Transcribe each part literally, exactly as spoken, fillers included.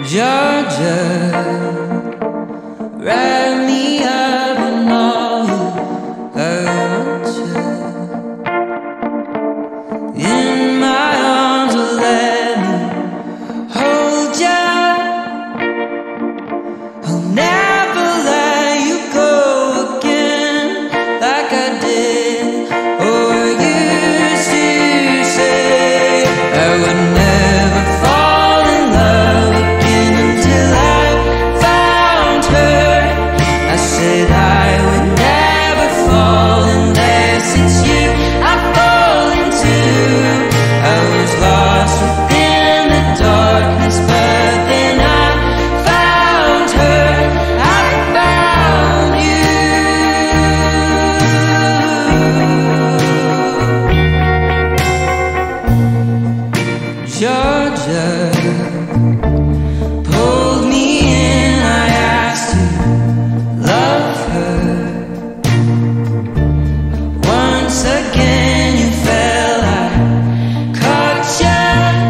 Georgia, wrap me up in all you want you. In my arms, will let me hold ya. I'll never let you go again like I did or used to say. I would never fall in love again until I found her. I said I would never fall unless it's you I fall into. I was lost within the darkness, but then I found her. I found you. Georgia pulled me in, I asked to love her. Once again you fell, I caught ya.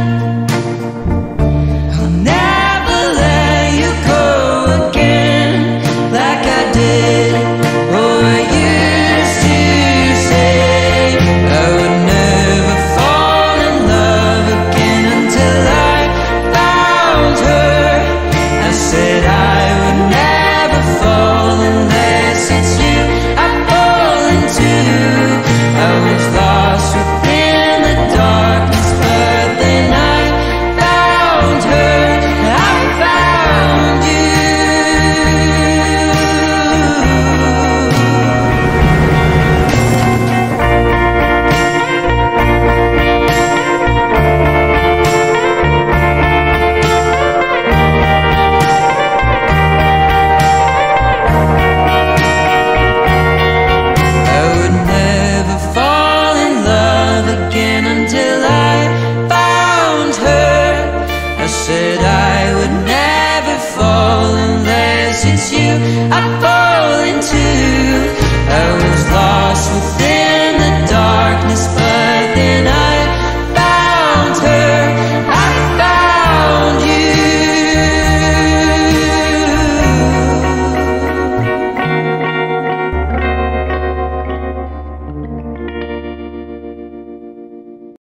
I'll never let you go again like I did or used to say. I would never fall in love again until I found her. I said I would never fall unless it's you I fall into. I was lost within the darkness, but then I found her. I found you. I would never fall in love again until I found her. I said I would never fall unless it's you I fall into. I was lost within